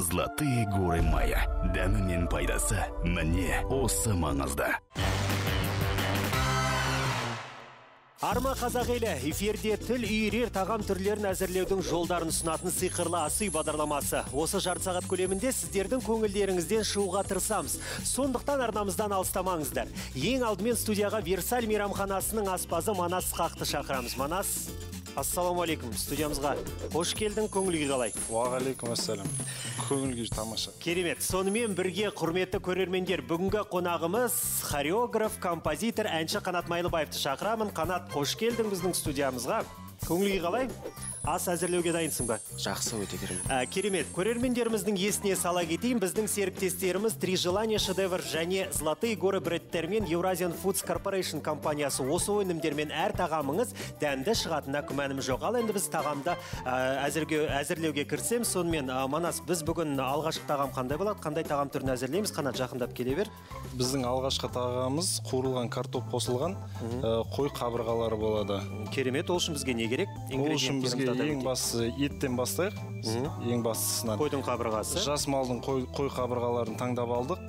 Золотые горы Майя. Дәмі мен пайдасы міне осы маңызды. Арма қазақ елі эфирде тіл үйірер тағам түрлерін әзірлеудің жолдарын ұсынатын сиқырлы ас үй бағдарламасы. Осы жарты сағат көлемінде сіздердің көңілдеріңізден шығуға тырысамыз. Сондықтан арнамыздан алыстамаңыздар. Ең алдымен студияға Версаль мейрамханасының аспазы Манас Қақты шақырамыз. Манас, ассаламуалейкум. Студиямызға қош келдің, көңіл күй қалай? Уағалейкум ассалам. Көңіл күй тамаша. Керемет. Сонымен бірге құрметті көрермендер, бүгінгі қонағымыз хореограф, композитор, әнші Қанат Майлыбаевты шақырамын. Қанат, қош келдің біздің студиямызға. Көңіл күй қалай? Ас әзірлеуге дайынсың ба? Жақсы, өте керемет. Керемет. Көрермендеріміздің есіне сала кетейін. Біздің серіктестеріміз Три желания шедевр және Золотые горы брендтермен Eurasian Foods Corporation компаниясы осы өнімдермен әр тағамыңыз дәмді шығатынына күмәнім жоқ. Ал енді біз тағамда әзірлеуге кірсем, сонымен Манас, біз бүгін алғашқы тағам қандай болады? Қандай тағам түрін әзірлейміз? Қанат, жақындап келе бер. Біздің алғашқы тағамымыз қуырылған картоп қосылған қой қабырғалары болады. Керемет. Ол үшін бізге не керек? Ол үшін бізге ең бастысы еттен бастайық. Ең бастысынан. Қойдың қабырғасы. Жас малдың қой қабырғаларын таңдап алдық.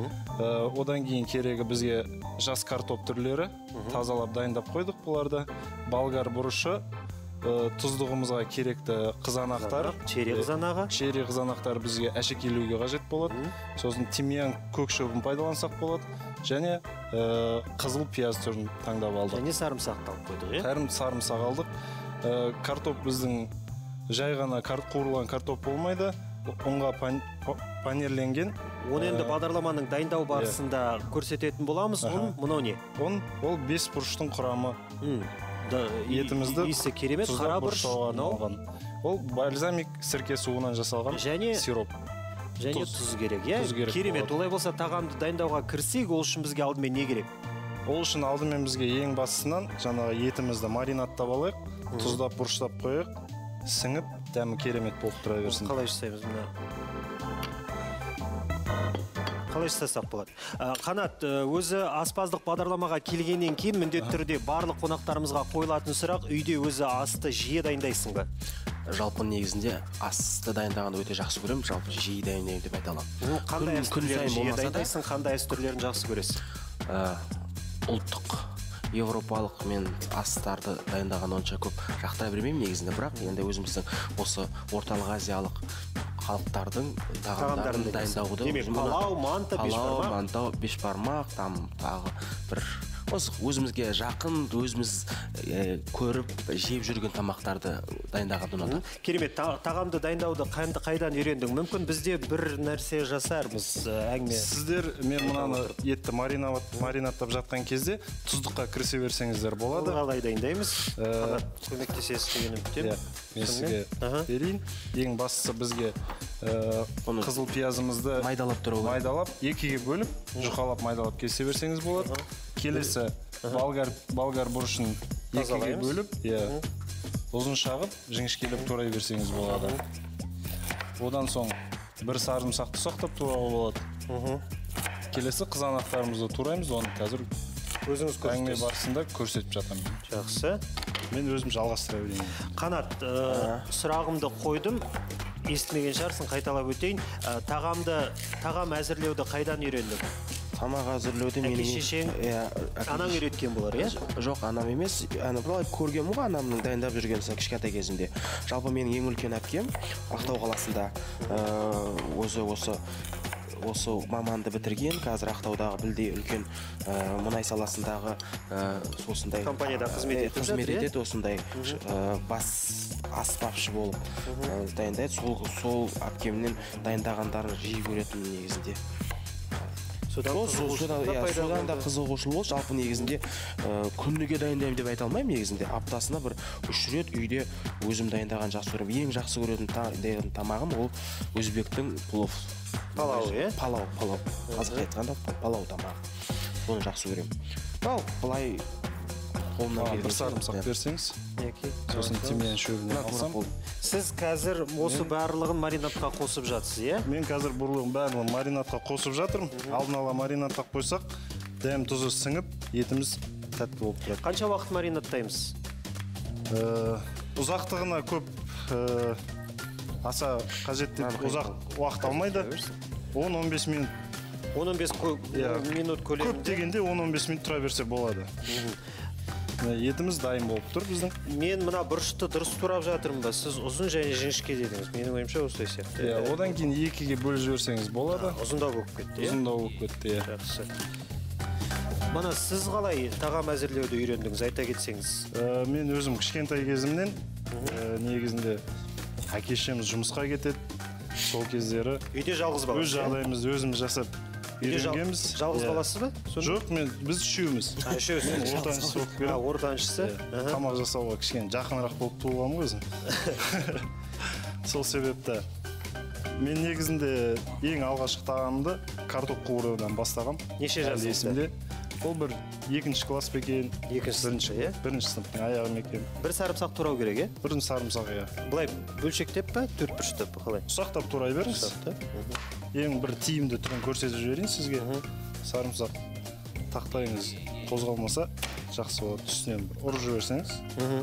Одан кейін керегі бізге жас картоп түрлері тазалап дайындап қойдық бұларды. Болгар бұрышы, тұздығымызға керекті қызанақтар. Чери қызанағы. Чери қызанақтар бізге әшекейлеуге қажет болады. Сосын тимьян көк шөбін пайдалансақ болады. Және қызыл пияз түрін таңдап алдық. Және сарымсақты алып қойдық, е? Сарымсақ алдық. Картоп біздің жай ғана қуырылған картоп болмайды. Онға панерленген. Оны енді бағдарламаның дайындау барысында көрсететін боламыз. Мұнау не? Ол 5 бұрыштың құрамы. Етімізді иісі керемет, қара бұрыш. Ол бальзамик сірке суынан жасалған сироп. Және тұз керек, е? Керемет. Олай болса тағамды дайындауға кірсек, ол үшін бізге алдымен не керек? Ол үшін алдымен бізге ең бастысынан жаңағы етімізді маринаттап алайық, тұздап бұрыштап қойық, сіңіп, дәмі керемет болып тұра берсін. Қалай жасаймыз мұны? Қалай жасасақ болады? Қанат, өзі аспаздық бағдарламаға келгеннен кейін міндетті түрде барлық қонақтарымызға қойылатын сұрақ, үйде өзі асты жиі дайындайсың ба? Жалпы негізінде асты дайындағанды өте жақсы көремін, жалпы жиі дайындаймын деп айта аламын. Қандай ас түрлерін жиі дайындайсың, қандай ас түрлерін жақсы көресің? Ұлттық европалық мен астарды дайындаған онша көп жақтыра бермеймін негізінде, бірақ енді өзіміздің осы орталық азиялық халықтардың тағамдарын дайындауды. Демек, палау, манта, бешбармақ. Палау, манта, бешбармақ, тағы бір өзімізге жақын, өзіміз көріп, жеп жүрген тамақтарды дайындағанды ұнады. Керемет, тағамды дайындауды қайдан үйрендің? Мүмкін бізде бір нәрсе жасармыз әңгіме. Сіздер мен мұнаны етті маринаттап жатқан кезде тұздыққа кірісе берсеңіздер болады. Қалай дайындаймыз? Көмектесесіз деген үміттемін. Мен сізге берейін. Ең бастысы бізге қызыл пиязымызды майдалап, екіге бөліп, жұқалап майдалап кесе берсеңіз болады. Келесі болгар бұрышын екіге бөліп, ұзын шағып, жіңішкелеп турай берсеңіз болады. Одан соң бір сарымсақты сақтап турауға болады. Келесі қызанақтарымызды тураймыз, оны қазір әңгіме барысында көрсетіп жатамын. Жақсы. Мен өзім жалғастыра берейін. Қанат, сұрағымды қойдым. Естімеген шығарсың, қайталап өтейін. Тағам әзірлеуді қайдан үйрендің? Тамақ әзірлеуді менің... Әке-шешең, анаң үйреткен болар, е? Жоқ, анам емес. Былай көргенмін ғой анамның дайындап жүргенсін кішкентай кезінде. Жалпы менің ең үлкен әпкем Ақтау қаласында осы маманды бітірген, қазір Ақтаудағы білдей үлкен мұнай саласындағы осындай компанияда қызмет етеді, осындай бас аспапшы болып дайындайды. Сол әпкемнен дайындағандарын жиі көретін негізінде. Содан да қызығушылық болды. Жалпы негізінде күніге дайындаймын деп айта алмаймын негізінде. Аптасына бір 3 рет үйде өзім дайындаған жақсы көремін. Ең жақсы көретін тамағым ол өзбектің плов. Палау, е? Палау. Қазақша айтқанда палау тамағы. Оны жақсы көремін. Былай қолымнан келген. Бір сарымсақ берсеңіз. Сосын тимьян шөбінен алсам. Сіз қазір осы барлығын маринатқа қосып жатсыз, е? Мен қазір барлығын маринатқа қосып жатырмын. Алдын ала маринатқа қойсақ, дәм тұзы сіңіп, етіміз тәтті болып тұрады. Қанша уақыт маринаттаймыз? Ұзақтығына көп аса қажетті ұзақ уақыт алмайды. 10-15 минут. 15 минут көлемінде. Көп дегенде 10-15 минут тұра берсе болады. Етіміз дайын болып тұр біздің. Мен мына бұрышты дұрыс турап жатырмын ба? Сіз ұзын және жіңішке дедіңіз. Менің ойымша осылай сияқты. Одан кейін екіге бөліп жіберсеңіз болады. Ұзындау болып кетті. Ұзындау болып кетті. Жақсы. Мана сіз қалай тағам әзірлеуді үйрендіңіз, айта кетсеңіз? Мен өзім кішкентай кезімнен негізінде әке-шешеміз жұмысқа кетеді. Сол кездері үйде жалғыз баласыз? Өз жағдайымызды өзіміз жасап үйренгенбіз. Жалғыз баласыз ба? Жоқ, біз үшеуміз. Үшеусіз. Ортаншысы болып келем. Ортаншысы. Тамақ жасауға кішкене жақынырақ болып туылғанмын өзім. Сол себепті мен негізінде ең алғашқы тағамды картоп қуырудан бастағам. Неше жасыңызда? Ол бір 2-ші класс екен. 2-ші, 1-ші сыныптың аяғы екен. Бір сарымсақ турау керек, е? Бір сарымсақ, иә. Былай бөлшектеп па, төрт-бұрыштап қалай? Ұсақтап турай беріңіз. Ең бір тиімді түрін көрсетіп жіберейін сізге. Сарымсақ тақтайыңыз қозғалмаса жақсы болады. Үстінен ұрып жіберсеңіз.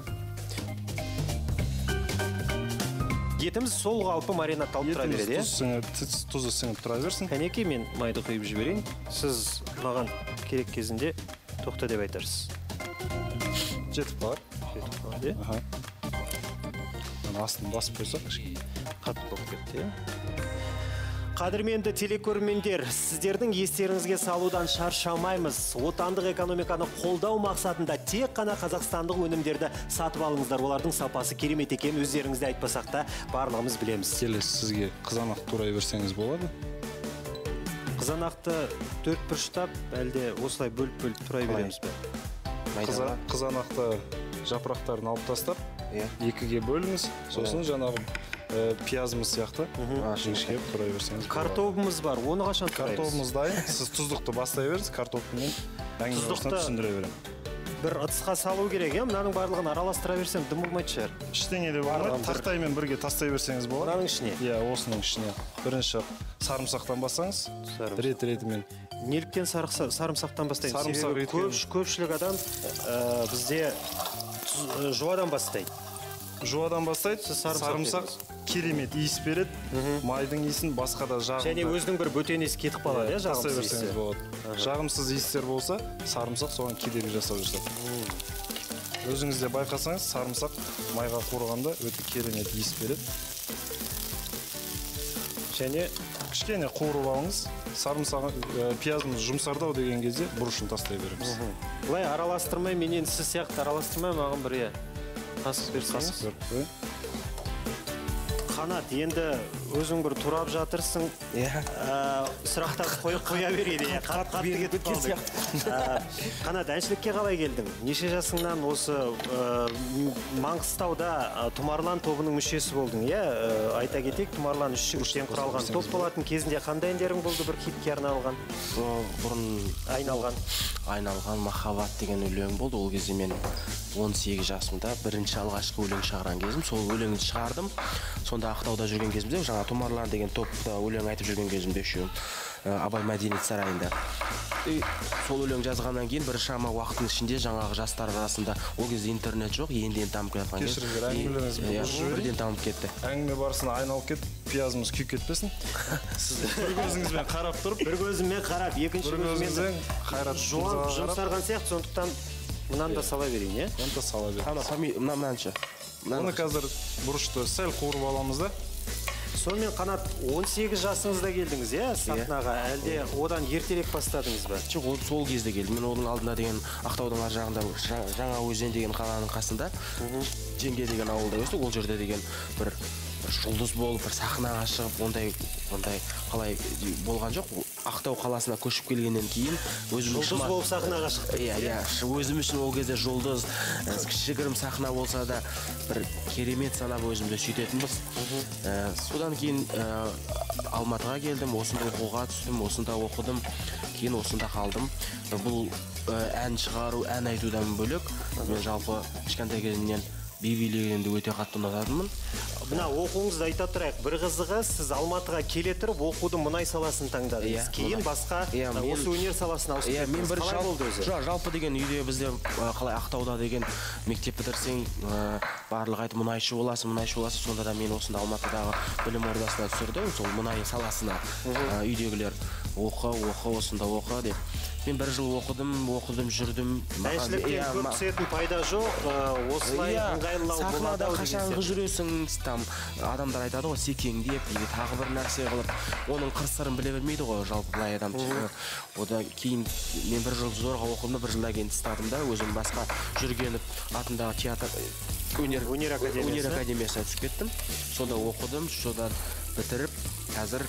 Етіміз сол қалпы маринадталып тұра береді, е? Тұзы сіңіп тұра берсін. Кәнеке, мен майды құйып жіберейін. Сіз маған керек кезінде тоқта деп айтарсыз. Жетіп қалар. Жетіп қалар, е? Астын басып қойсақ, қатты болып кетті, е? Қадірменді телекөрермендер, сіздердің естеріңізге салудан шаршамаймыз. Отандық экономиканы қолдау мақсатында тек қана қазақстандық өнімдерді сатып алыңыздар. Олардың сапасы керемет екен, өздеріңізде айтпасақ та барлығымыз білеміз. Келесі сізге қызанақ турай берсеңіз болады. Қызанақты төрт-бұрыштап, әлде осылай бөліп турай береміз бе? Қызанақты жапырақтарын алып тастап, екіге бөліңіз. Сосын жаңағы пиязымыз сияқты жіңішкеп турай берсеңіз. Картопымыз бар, оны қашан тураймыз? Картопымыз дайын. Сіз тұздықты бастай беріңіз, картопымен әңгімесін түсіндіре берем. Бір ыдысқа салу керек, е? Мынаның барлығын араластыра берсем дым болмайды шығар. Іштеңе де болмайды, тақтаймен бірге тастай берсеңіз болады. Мынаның ішіне? Иә, осының ішіне. Бірінші сарымсақтан бастаңыз, рет-ретімен. Неліктен сарымсақтан бастаймыз? Себебі көпшілік адам бізде жуадан бастайды. Жуадан бастайды, сарымсақ керемет иіс береді, майдың иісін басқа да жағымды. Және өзінің бір бөтен иісі кетіп қалады, е, жағымсыз иісі. Жағымсыз иістер болса, сарымсақ соған кедергі жасап жүрседі. Өзіңізде байқасаңыз, сарымсақ майға қуырғанда өте керемет иіс береді. Және кішкене қуырып алыңыз, сарымсақ пиязымыз жұмсардау деген кезде бұрышын тастай береміз. Бұлай араластырмай, менен сіз сияқты араластырмай, маған бір қасық берсеңіз. Қанат, енді өзің бір турап жатырсың, сұрақтарды қоя береді, қатты кетіп қалды. Қанат, әншілікке қалай келдің? Неше жасыңнан осы Маңғыстауда Тұмарлан тобының мүшесі болдың, е? Айта кетейік, Тұмарлан 3 жігіттен құралған топ болатын. Кезінде қандай әндерің болды бір хитке арналған? Бұрын айналған Махаббат деген өлең болды. Ол кезде мен 18 жасымда бірінші алғашқы өлең шығарған кезім. Сол өлеңді шығардым. Сонда Ақтауда жүрген кезімде, жаңа Тұмарлан деген топта өлең айтып жүрген кезімде үшеуім Абай мәдениет сарайында. Сол өлең жазғаннан кейін бір шама уақыттың ішінде жаңағы жастар арасында, ол кезде интернет жоқ, енді дамып келатқан кез. Кешіріңіздер, әңгімелеріңіз бірден дамып кетті. Әңгіме барысында айналып кетіп, пиязымыз күйіп кетпесін. Сіз бір көзіңізбен қарап тұрып, бір көзіммен қарап, екінші көзіммен Қайрат жұмсарған сияқты, сондықтан мынаны да сала берейін, е? Оны да сала берейін. Мынанша. Оны қазір бұрышты сәл қуырып аламыз да. Сонымен Қанат, 18 жасыңызда келдіңіз, е, сахнаға, әлде одан ертерек бастадыңыз ба? Жоқ, сол кезде келдім. Мен оның алдында деген Ақтаудың ар жағында Жаңа Өзен деген қаланың қасында Жеңге деген ауылда өстік. Ол жерде деген бір жұлдыз болып, бір сахнаға шығып, ондай қалай болған жоқ. Ақтау қаласына көшіп келгеннен кейін жұлдыз болып сахнаға шықты. Иә, өзім үшін ол кезде жұлдыз, кішігірім сахна болса да бір керемет санап өзімді сөйтетінбіз. Содан кейін Алматыға келдім, осында оқуға түстім, осында оқыдым, кейін осында қалдым. Бұл ән шығару, ән айтудан бөлек, мен жалпы кішкентай кезімнен би билегенді өте қатты ұнататынмын. Мына оқуыңызды айта тұрайық. Бір қызығы, сіз Алматыға келе тұрып оқуды мұнай саласын таңдадыңыз. Кейін басқа осы өнер саласына ауыстыңыз. Мен бір жалпы деген үйде бізде қалай Ақтауда деген мектеп бітірсең барлығы айтып мұнайшы боласың. Сонда да мен осында Алматыдағы білім ордасына түсірді. Сол мұнай саласына үйдегілер осында оқы деп. Мен бір жыл оқыдым, жүрдім. Әншіліктен көп түсетін пайда жоқ, осылай ыңғайлылау болады. Сахнада қашанғы жүресің, там адамдар айтады ғой, секеңдеп, тағы бір нәрсе қылып, оның қыр-сырын біле бермейді ғой, жалпы былай адам. Одан кейін мен бір жыл зорға оқыдым, бір жылдан кейін тастадым да, өзім басқа Жүргенов атындағы театр өнер академиясына түсіп кеттім. Сонда оқыдым, содан бітіріп, қазір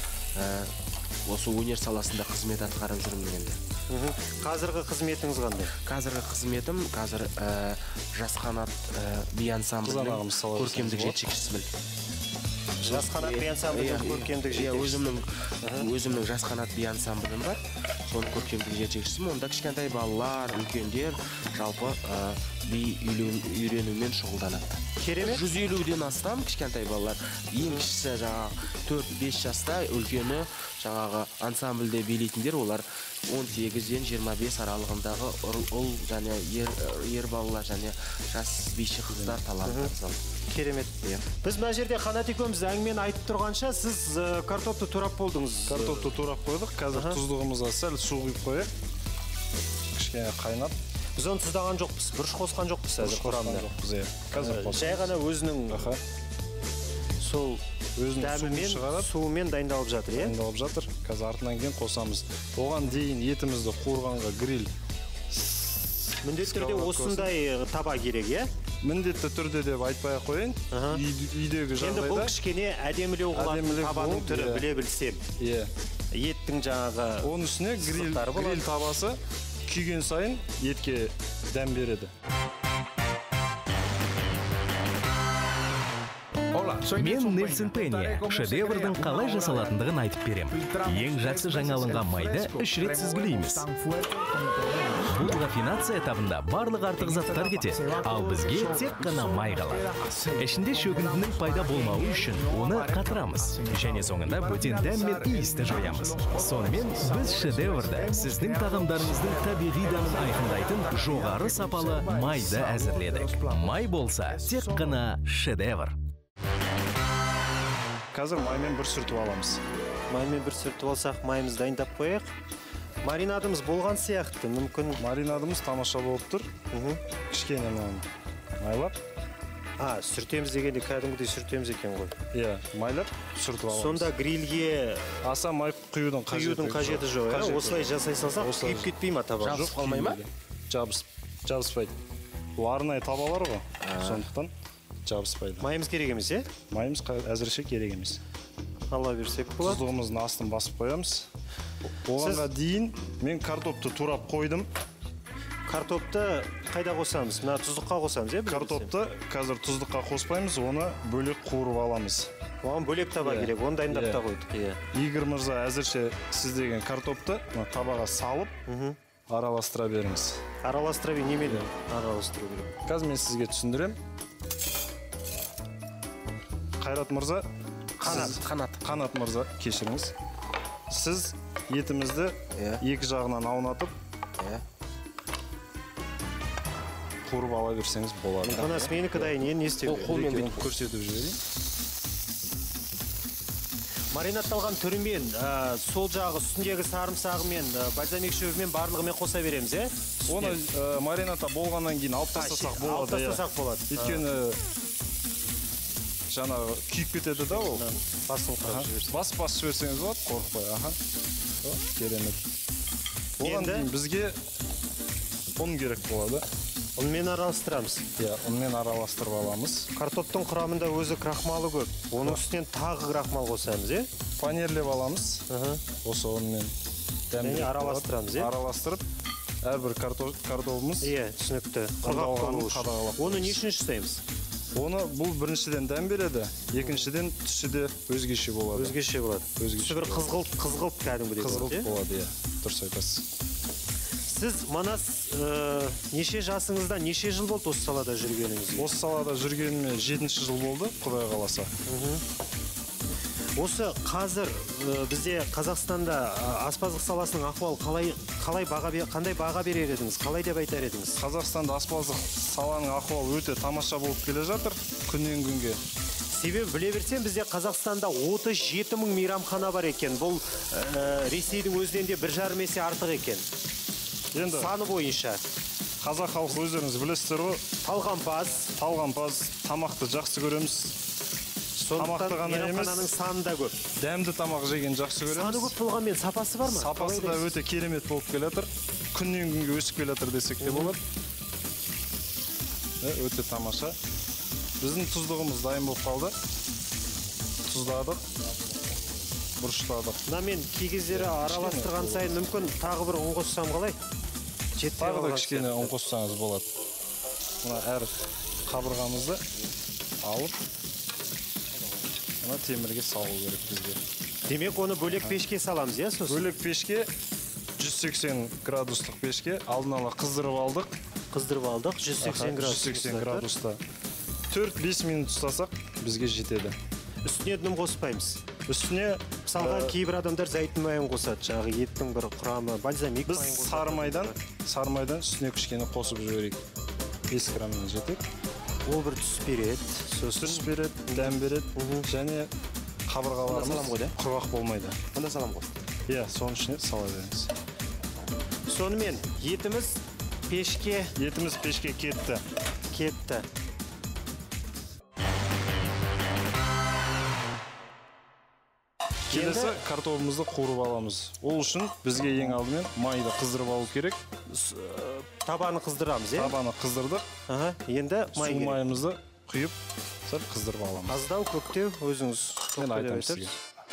осы өнер саласында қызмет атқарып жүрмін енді. Қазіргі қызметіңіз қандай? Қазіргі қызметім, Жас Қанат би ансамблінің көркемдік жетекшісімін. Жас Қанат би ансамблінің көркемдік жетекшісі. Өзімнің Жас Қанат би ансамблім бар. Соның көркемдік жетекшісімін. Онда кішкентай балалар, үлкендер жалпы би үйренумен шұғылданады. Керемет. 150-ден астам кішкентай балалар. Ең кішісі жаңағы 4-5 жаста, үлкені жаңағы ансамбльде билейтіндер, олар 18-ден 25 аралығындағы ұл және ер балалар және жас биші қыздар таланттар. Керемет. Біз мына жерде Қанат екеуміз әңгімені айтып тұрғанша, сіз картопты турап болдыңыз. Картопты турап қойдық. Қазір тұздығымызға сәл су құйып қойып, кішкене қайнап. Біз оны тұздаған жоқпыз, бұрыш қосқан жоқпыз әзір құрамында. Жай ғана өзінің сол дәмімен, суымен дайындалып жатыр, е? Дайындалып жатыр. Қазір артынан кейін қосамыз. Оған дейін етімізді қуырғанға гриль. Міндетті түрде осындай таба керек, е? Міндетті түрде деп айтпай қойын. Үйдегі жағдайда. Енді бұл кішкене әдемілеу қылатын табаның түрі біле білсем. Еттің жаңағы оның үстіне гриль табасы күйген сайын етке дәм береді. Мен Нельсон Пенни, шедеврдің қалай жасалатындығын айтып берем. Ең жақсы жаңалынған майды 3 рет сүзгілейміз. Бұл рафинация этабында барлық артық заттар кетеді, ал бізге тек қана май қалады. Ішінде шөгіндінің пайда болмауы үшін оны қатырамыз, және соңында бөтен дәм мен иісті жоямыз. Сонымен біз шедеврді сіздің тағамдарыңыздың табиғи дәмін айқындайтын жоғары сапалы майды әзірледік. Май болса тек қана шедевр. Қазір маймен бір сүртіп аламыз. Маймен бір сүртіп алсақ, майымызды дайындап қояйық. Маринадымыз болған сияқты, мүмкін. Маринадымыз тамаша болып тұр. Кішкене майлап. Сүртеміз дегенде кәдімгідей сүртеміз екен ғой. Майлап сүртіп аламыз. Сонда грильге аса май құюдың қажеті жоқ. Осылай жасай салсақ, күйіп кетпей ма таба? Жабысып қалмай ма? Жабыспайды. Бұл арнайы табалар ғой, сондықтан жабыспайды. Майымыз керек емес, е? Майымыз әзірше керек емес. Алла берсек болады. Тұздығымыздың астын басып қоямыз. Оғанға дейін мен картопты турап қойдым. Картопты қайда қосамыз? Мына тұздыққа қосамыз, е? Картопты қазір тұздыққа қоспаймыз, оны бөлек қуырып аламыз. Оған бөлек таба керек, оны дайындап та қойдық. Игорь мырза әзірше сіз деген картопты табаға салып, араластыра беріңіз. Араластыра бер, немелі араластыру керек? Қазір мен сізге түсіндірем. Қайрат мырза, Қанат мырза, кешіріңіз. Сіз етімізді екі жағынан аунатып, қуырып ала берсеңіз болады. Қонас менікі дайын, не істеу? Қолмен көрсетіп жіберейін. Маринатталған түрімен, сол жағы үстіндегі сарымсағымен, бальзамик шөбімен барлығымен қоса береміз, е? Оны маринатта болғаннан кейін алып тастасақ болады. Алып тастасақ болады. Өйткені жаңағы күйіп кетеді да ол. Басын қырып жіберсің. Бас жіберсеңіз болады, қорықпай. Керемет. Оған дейін бізге ұн керек болады. Ұнмен араластырамыз. Ұнмен араластырып аламыз. Картоптың құрамында өзі крахмалы көп. Оның үстінен тағы крахмал қосамыз, е? Панерлеп аламыз. Осы ұнмен. Және араластырамыз, е? Араластырып, әрбір картопымыз түсінікті. Оны не үшін жасаймыз? Оны бұл біріншіден дәм береді, екіншіден түсі де өзгеше болады. Өзгеше болады. Түсі бір қызғылт кәдімгідей болады. Қызғылт болады, дұрыс айтасыз. Сіз Манас неше жасыңызда, неше жыл болды осы салада жүргеніңізге? Осы салада жүргеніме 7-ші жыл болды, Құдай қаласа. Осы қазір бізде Қазақстанда аспаздық саласының ахуалы қандай баға берер едіңіз? Қалай деп айтар едіңіз? Қазақстанда аспаздық саланың ахуалы өте тамаша болып келе жатыр күннен күнге. Себебі біле берсем, бізде Қазақстанда 37 мың мейрамхана бар екен. Бұл Ресейдің өзінен де 1,5 есе артық екен. Енді саны бойынша. Қазақ халқы өздеріңіз білесіздер ғой, талғампаз, тамақты жақсы көреміз. Тамақты ғана емес, мейрамхананың саны да көп. Дәмді тамақ жеген жақсы көреміз. Саны көп болғанмен сапасы бар ма? Сапасы да өте керемет болып келе жатыр. Күннен күнге өсіп келе жатыр десек те болады. Өте тамаша. Біздің тұздығымыз дайын болып қалды. Тұздадық, бұрыштадық. Мен кей кездері араластырған сайын мүмкін тағы бір ұн қоссам қалай? Тағы да кішкене ұн қоссаңыз болады. Мына әр қабырғамызды алып, мына темірге салу керек бізге. Демек, оны бөлек пешке саламыз, иә, сосын? Бөлек пешке, 180 градустық пешке алдын ала қыздырып алдық. 180 градуста. 4-5 минут ұстасақ, бізге жетеді. Үстіне дым қоспаймыз. Үстіне, мысалға, кейбір адамдар зәйтүн майын қосады, жаңағы еттің бір құрамы, бальзамик майын қосады. Біз сарымайдан үстіне кішкене қосып жіберейік. 5 граммен жетеді. Ол бір түс береді, түс береді, дәм береді, және қабырғаларымыз құрғақ болмайды. Онда салам ғой. Иә, соның ішіне сала беріңіз. Сонымен, етіміз пешке кетті. Келесі картоплымызды қуырып аламыз. Ол үшін бізге ең алдымен майды қыздырып алу керек. Табаны қыздырамыз, е? Табаны қыздырдық. Енді май керек. Майымызды құйып, сәл қыздырып аламыз. Аздау, көктеу, өзіңіз. Мен айтам сізге.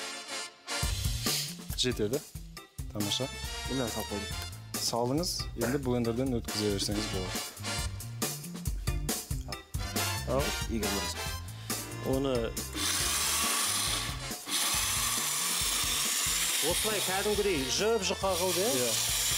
Жетеді. Тамаша. Мен салып қойдым. Салдыңыз, енді блендерден өткізе берсеңіз болады. Егер мұрыз. Оны осылай кәдімгідей жұқа қылды, е?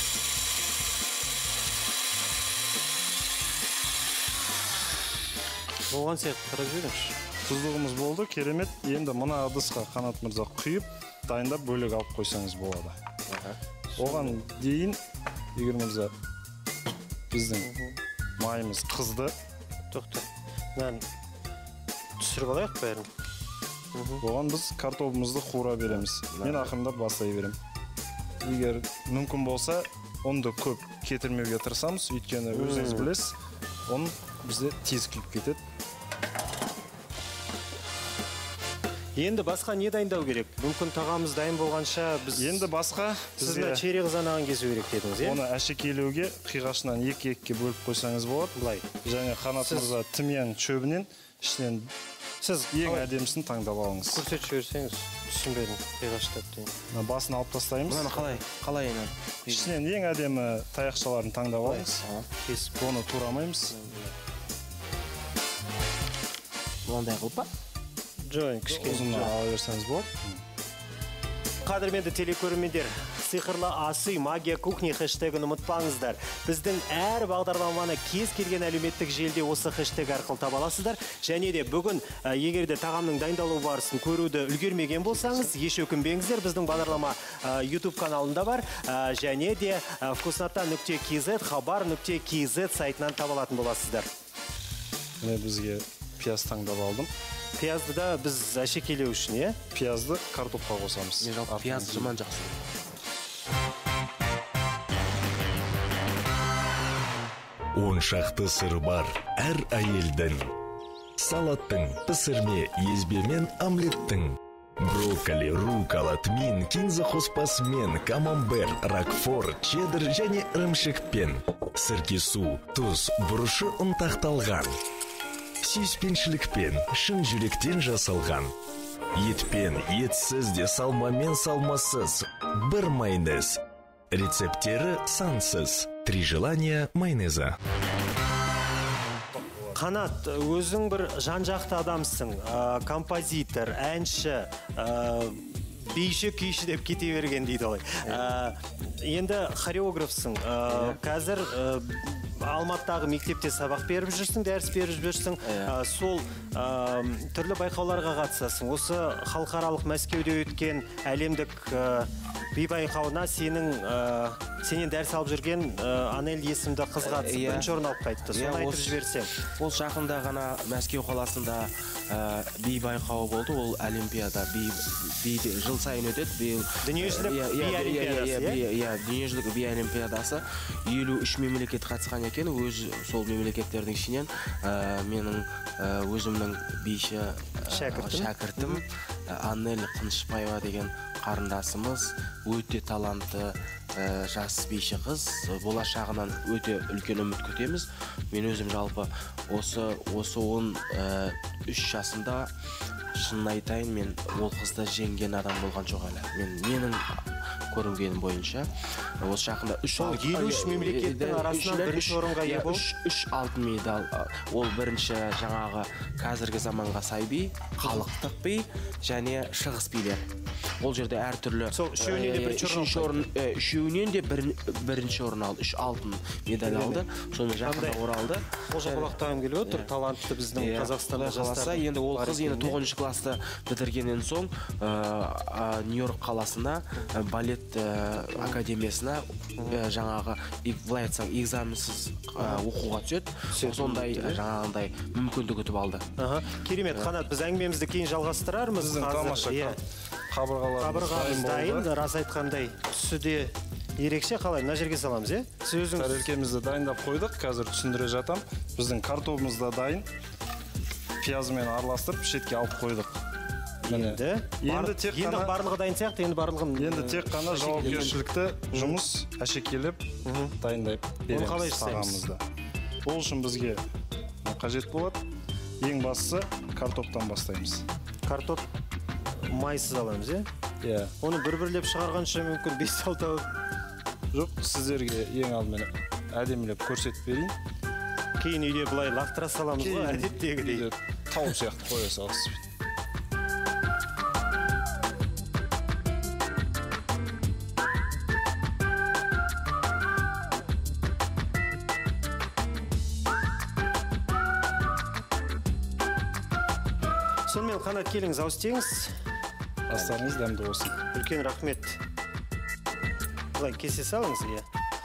Болған сияқты қарап жіберіңізші. Тұздығымыз болды, керемет. Енді мына ыдысқа Қанат мырза құйып, дайындап бөлек алып қойсаңыз болады. Оған дейін, Егер мырза, біздің майымыз қызды. Тоқта. Мен түсіріп алайық бәрін. Оған біз картоплымызды қуыра береміз. Мен ақырындап бастай берем. Егер мүмкін болса, онды көп кетірмеуге тырысамыз, өйткені өзіңіз білесіз, он бізде тез күйіп кетеді. Енді басқа не дайындау керек? Мүмкін тағамыз дайын болғанша біз... Енді басқа... Сіз мына черри қызанағын кесу керек дедіңіз, е? Оны әшекейлеуге қиғашынан екі-екіге бөліп қойсаңыз болады. Былай. Және Қанат мырза тімиян шөбінен ішінен сіз ең әдемісін таңдап алыңыз. Көрсетіп жіберсеңіз, түсінбедім, қиғаштап дейін. Басын алып тастаймыз. Мынаны қалай енді? Ішінен ең әдемі таяқшаларын таңдап алыңыз. Кесіп. Оны турамаймыз. Мынандай қылып па? Жоқ, кішкене ұзын ала берсеңіз болады. Қадірменді телекөрермендер, сиқырлы асы магия кухни хэштегін ұмытпаңыздар. Біздің әр бағдарламаны кез келген әлеуметтік желіде осы хэштег арқылы таба аласыздар. Және де бүгін егерде тағамның дайындалу барысын көруді үлгермеген болсаңыз, еш өкінбеңіздер, біздің бағдарлама YouTube каналында бар. Және де вкуснота.kz, хабар.kz сайтынан таба алатын боласыздар. Мен бізге пияз таңдап алдым. Пиязды да біз әшекейлеу үшін, е? Пиязды картопқа қосамыз. Мен жалпы пияз жаман жақсы. Он шақты сыр бар әр әйелдің. Салаттың, пісірме, езбемен омлеттің. Брокколи, руккола, тмин, кинза қоспасымен, камамбер, рокфор, чеддер және ірімшікпен. Сіркесу, тұз, бұрышы ұнтақталған. Сүйіспеншілікпен, шын жүректен жасалған. Етпен, етсіз де салмамен салмасыз. Бір майонез. Рецептері сансыз. 3 желания майонеза. Қанат, өзің бір жан-жақты адамсың, композитор, әнші, бейші күйші деп кете берген дейді ғой. Енді хореографсың. Қазір Алматыдағы мектепте сабақ беріп жүрсің, дәріс беріп жүрсің. Сол түрлі байқауларға қатысасың. Осы халықаралық Мәскеуде өткен әлемдік би байқауына сенен дәріс алып жүрген Анель есімді қыз қатысып бірінші орын алып қайтты. Соны айтып жіберсем. Ол жақында ғана Мәскеу қаласында би байқауы болды. Ол олимпиада би жыл сайын өтеді. Дүниежүзілік би олимпиадасы. Дүниежүзілік би олимпиадасы 53 мемлекет қатысқан екен. Сол мемлекеттердің ішінен менің өзімнің биші шәкіртім Анель Қынышбаева деген қарындасымыз өте талантты жас биші қыз. Болашағынан өте үлкен үміт күтеміз. Мен өзім жалпы осы 13 жасында шынын айтайын, мен ол қызды жеңген адам болған жоқ әлі. Менің көрінгенім бойынша осы жақында 53 мемлекеттің арасынан бірінші орынға ие болды. 3 алтын медаль. Ол бірінші жаңағы қазіргі заманға сай би, халықтық би және шығыс билер. Ол жерде әртүрлі үшеуінен де бірінші орын алды. 3 алтын медаль алды. Соны жақында оралды. Ол жақылақтағым келіп отыр, талантты біздің Қазақстанда жастар. Енді ол қыз 9 класты бітіргеннен соң Нью-Йорк қаласына балет академиясына жаңағы былай айтсаң экзаменсіз оқуға түседі. Сондай жаңағындай мүмкіндік ұтып алды. Керемет, Қанат, біз әңгімемізді кейін жалғастырармыз. Біздің тамаша қабырғаларымыз дайын, рас айтқандай түсі де ерекше. Қалай, мына жерге саламыз, е? Тәрелкемізді дайындап қойдық, қазір түсіндіре жатам. Біздің картопымыз да дайын. Пиязымен араластырып шетке алып қойдық. Енді барлығы дайын сияқты, енді тек қана жауапкершілікті жұмыс әшекелеп дайындап береміз тағамызды. Ол үшін бізге қажет болады. Ең бастысы картоптан бастаймыз. Картоп майсыз аламыз, е? Оны бір-бірлеп шығарғанша мүмкін 5-6 жоқ, сіздерге ең алдымен әдемілеп көрсетіп берейін. Кейін үйде бұлай лақтыра саламыз ғой, әдеттегідей. Тауып сияқты қоя саласыз. Сонымен Қанат, келіңіз, ауыз теңіз. Астарыңыз дәмді болсын. Үлкен рахмет. Бұлай кесе салыңыз, е?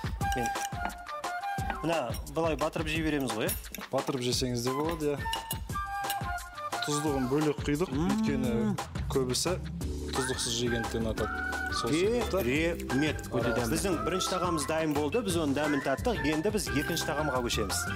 Мына, бұлай батырып жей береміз ғой, е? Батырып жесеңіз де болады, е? Тұздығын бөлек құйдық, өйткені көбісі тұздықсыз жегендіктен атады. Керемет. Біздің бірінші тағамыз дайын болды, біз оның дәмін таттық, енді біз екінші тағамға көшеміз.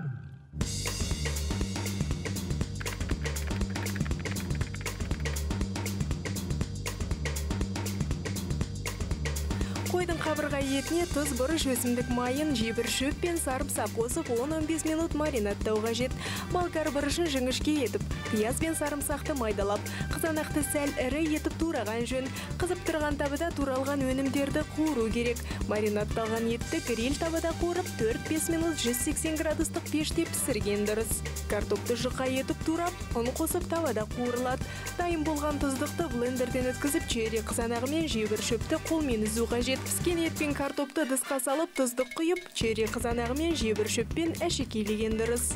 Қойдың қабырға етіне тұз, бұрыш, өсімдік майын, жебір шөп пен сарымсақ қосып 10-15 минут маринаттау қажет. Болгар бұрышын жіңішке етіп, пияз бен сарымсақты майдалап, қызанақты сәл ірі етіп тураған жөн. Қызып тұрған табыда туралған өнімдерді қуыру керек. Маринатталған етті гриль табыда қуырып 4-5 минут 180 градустық пеште пісірген дұрыс. Картопты жұқа етіп турап, ұн қосып табада қуырылады. Дайын болған тұздықты блендерден өткізіп, черри қызанағы мен жебір шөпті қолмен үзу қажет. Піскен ет пен картопты ыдысқа салып, тұздық құйып, черри қызанағы мен жебір шөппен әшекейлеген дұрыс.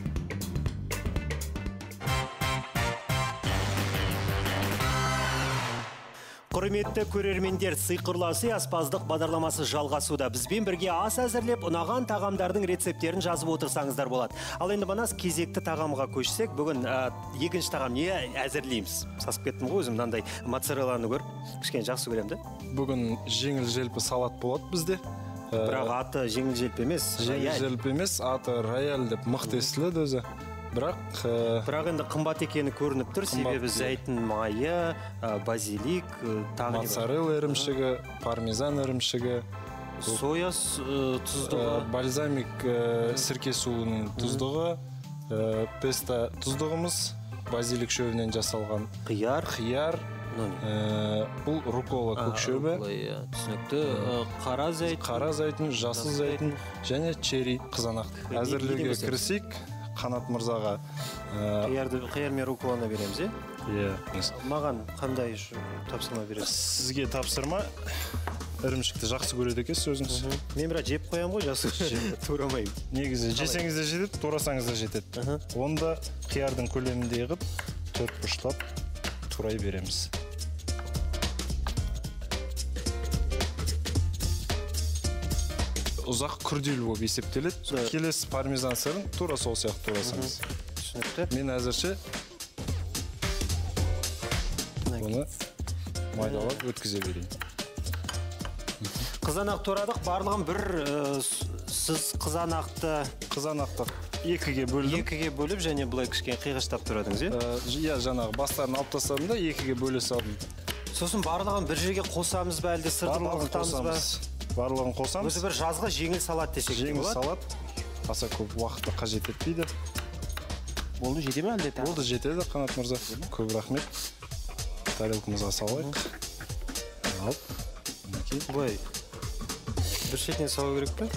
Құрметті көрермендер, сиқырлы асы аспаздық бағдарламасы жалғасуда. Бізбен бірге ас әзірлеп, ұнаған тағамдардың рецепттерін жазып отырсаңыздар болады. Ал енді манас кезекті тағамға көшсек, бүгін екінші тағам не әзірлейміз? Сасып кеттім ғой өзім, мынандай моцарелланы көріп, кішкене жақсы көремін де. Бүгін жеңіл-желпі салат болады бізде. Бірақ аты жеңіл-желпі емес. Жеңіл-желпі емес, аты рояль деп мықты естіледі өзі. Бірақ енді қымбат екені көрініп тұр, себебі зәйтін майы, базилик, моцарелла ірімшігі, пармезан ірімшігі, соя тұздығы, бальзамик сірке суының тұздығы, песта тұздығымыз, базилик шөбінен жасалған қияр, бұл рукола көк шөбі, түсінікті, қара зәйтін, жасыл зәйтін және черри қызанақ. Әзірлеуге кірісейік. Қанат мырзаға қияр мен руколаны береміз, иә. Маған қандай тапсырма бересіз? Сізге тапсырма ірімшікті жақсы көреді екенсіз өзіңіз. Мен бірақ жеп қоямын ғой, жақсы турамаймын. Негізі жесеңіз де жетеді, турасаңыз да жетеді. Онда қиярдың көлеміндей қып, 4 бұрыштап турай береміз. Ұзақ күрделі болып есептеледі. Келесі пармезан сырын тура сол сияқты турасаңыз. Түсінікті. Мен әзірше оны майдалап өткізе берейін. Қызанақ турадық, барлығын бір сіз қызанақты екіге бөліп, және бұлай кішкене қиғаштап турадыңыз, иә, жаңағы бастарын алып тастадым да, екіге бөле салдым. Сосын барлығын бір жерге қосамыз ба, әлде сыртын уақытамыз ба? Барлығын қосамыз. Өзі бір жазғы жеңіл салат десек те болады? Жеңіл салат, аса көп уақытты қажет етпейді. Болды, жете ме әлде? Болды, жетеді, Қанат мырза. Көп рахмет. Тарелкамызға салайық. Алып. Бұлай, бір шетінен салу керек пе?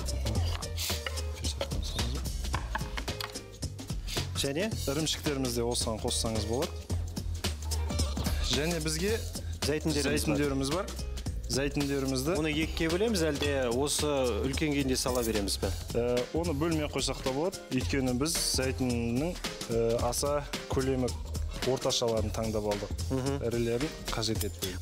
Және? Ірімшіктерімізде осыған қоссаңыз болады. Және бізге зәйтіндеріміз бар. Зәйтіндерімізді... Оны екіге бөлеміз, әлде осы үлкен күйінде сала береміз бе? Оны бөлмей қойсақ та болады. Өйткені біз зәйтіннің аса көлемі орташаларын таңдап алдық. Ірілерін қажет етпейді.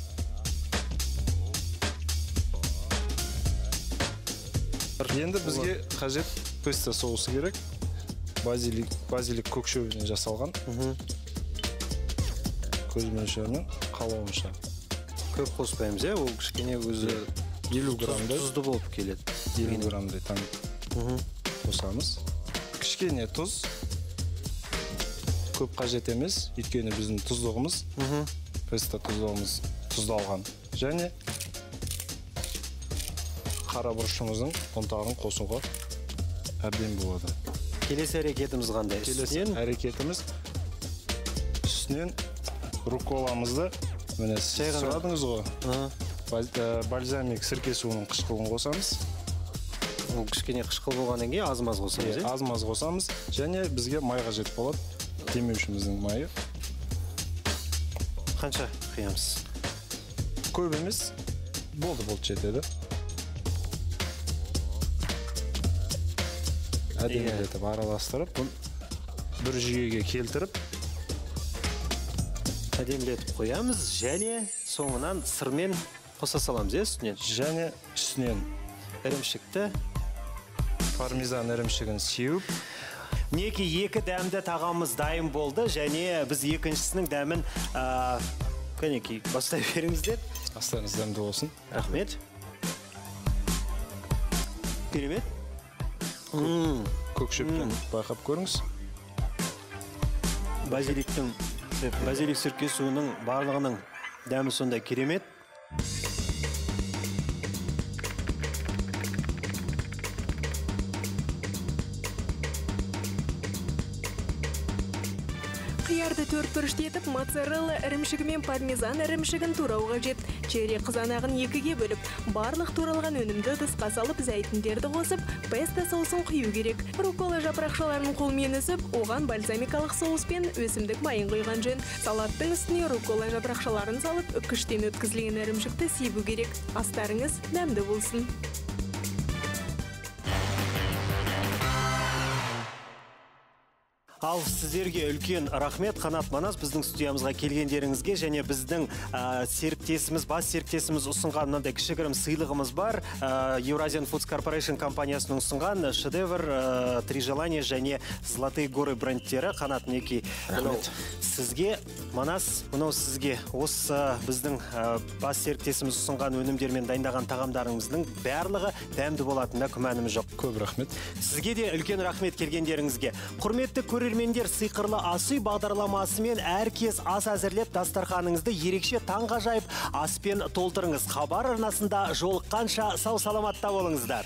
Енді бізге қажет песто соусы керек. Базилик көкшөбінен жасалған. Көз мөлшерінің қалауынша. Көп қоспаймыз, ол кішкене өзі 50 грамдай тұзды болып келеді. 50 грамдай қосамыз. Кішкене тұз көп қажет емес, өйткені біздің тұздығымыз, песто тұздығымыз тұздалған. Және қара бұрышымыздың ұнтағын қосуға әбден болады. Келесі әрекетіміз қандай? Келесі әрекетіміз үстінен руколамызды міне сұрадыңыз ғой. Бальзамик сірке суының қышқылын қосамыз. Ол кішкене қышқыл болғаннан кейін аз-маз қосамыз. Аз-маз қосамыз. Және бізге май қажет болады. Демеушіміздің майы. Қанша құямыз? Көп емес. Болды жетеді. Әдемілетіп араластырып, бір жүйеге келтіріп, әдемілетіп қоямыз, және соңынан сырмен қоса саламыз, үстінен. Және үстінен ірімшікті, пармезан ірімшігін сеуіп. Неке екі дәмді тағамыз дайын болды, және біз екіншісінің дәмін кәнекей бастай беріңіздер. Астарыңыз дәмді болсын. Рахмет. Керемет. Көкшөптен байқап көріңіз. Базилик сірке суының барлығының дәмі сондай керемет. Қиярды 4 бұрыштетіп, моцарелла ірімшігі мен пармезан ірімшігін турауға жет. Черри қызанағын екіге бөліп, барлық туралған өнімді ыдысқа салып, зәйтіндерді қосып, песто соусын құю керек. Рукола жапырақшаларын қолмен үзіп, оған бальзамикалық соус пен өсімдік майын құйған жөн. Салаттың үстіне рукола жапырақшаларын салып, үккіштен өткізілген ірімшікті себу керек. Астарыңыз дәмді болсын. Ал сіздерге үлкен рахмет, Қанат Манас, біздің студиямызға келгендеріңізге, және біздің серіктесіміз, бас серіктесіміз ұсынған мынандай кішігірім сыйлығымыз бар. Eurasian Foods Corporation компаниясының ұсынған шедевр, Три желания және Золотые горы брендтері. Қанат, мінекей, сізге, Манас, мынау сізге осы біздің бас серіктесіміз ұсынған өнімдермен дайындаған тағамдарыңыздың барлығы дәмді болатынына күмәніміз жоқ. Көп рахмет. Сізге де үлкен рахмет келгендеріңізге. Құрметті көрермендер, сиқырлы ас үй бағдарламасымен әркез ас әзірлеп, дастарханыңызды ерекше таңғажайып аспен толтырыңыз. Хабар арнасында жолыққанша сау саламатта болыңыздар.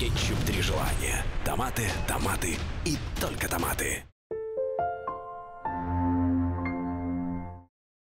Кетчуп 3 желания. Томаты, томаты и только томаты.